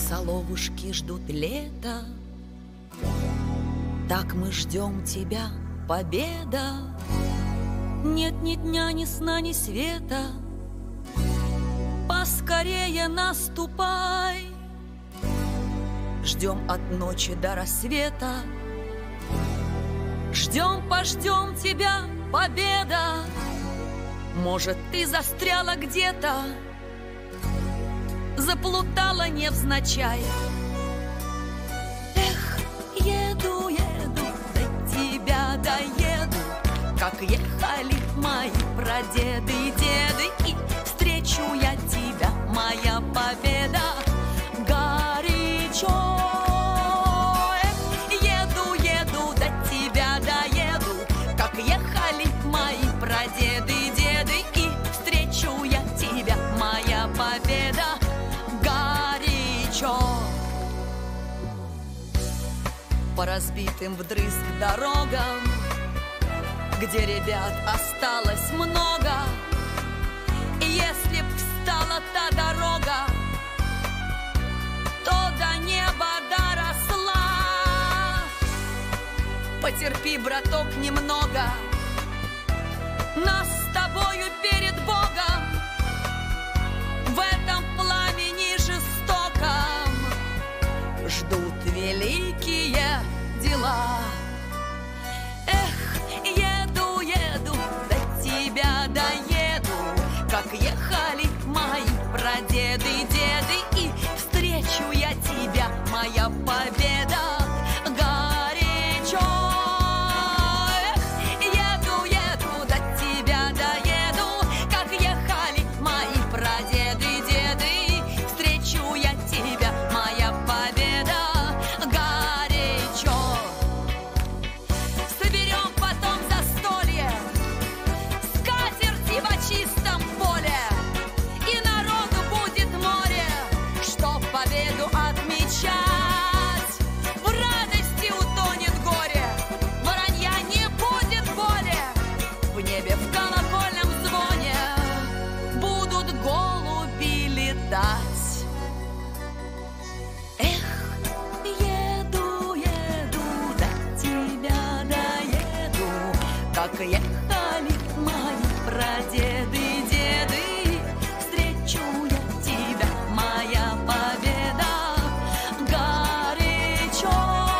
соловушки ждут лета, так мы ждем тебя, победа. Нет ни дня, ни сна, ни света, поскорее наступай. Ждем от ночи до рассвета, ждем, пождем тебя, победа. Может, ты застряла где-то, заплутала невзначай. Эх, еду, еду, до тебя доеду, как ехали мои прадеды и деды, и встречу я тебя, моя победа, горячо. Эх, еду, еду, до тебя доеду, как ехали мои прадеды и деды, и встречу я тебя, моя победа, горячо. По разбитым вдрызг дорогам, где ребят осталось много, если б встала та дорога, то до неба доросла. Потерпи, браток, немного, нас с тобою перед Богом в этом пламени жестоком ждут великие дела. Эх, еду, еду, до тебя доеду, как ехали мои прадеды и деды, и встречу я тебя, моя победа, горячо. Эх, еду, еду, до тебя доеду, как ехали мои прадеды и деды, встречу я тебя, моя победа, горячо. Соберем потом застолье, скатерти в чистом поле, и народу будет море, чтоб победу отмечать. В радости утонет горе, воронья не будет боли, в небе в колокольном звоне будут голуби летать. Эх, еду, еду, до тебя доеду, как ехали мои прадеды и деды, встречу я тебя, моя победа, горячо.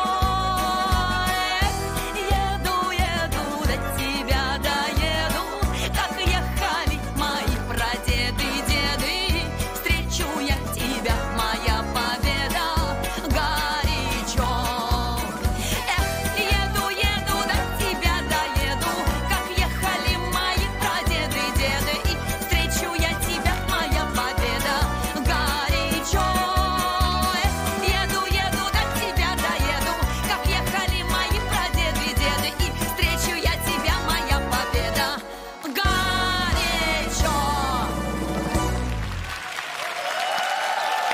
Эх, еду, еду, до тебя доеду, как ехали мои прадеды и деды, встречу я тебя, моя победа, горячо. Эх, еду, еду, до тебя доеду, как ехали мои прадеды и деды, и встречу я тебя, моя победа, горячо. Эх, еду, еду, до тебя доеду, как ехали мои прадеды и деды, и встречу я тебя, моя победа, горячо.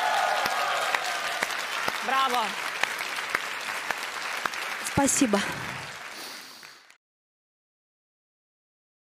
Браво! Спасибо.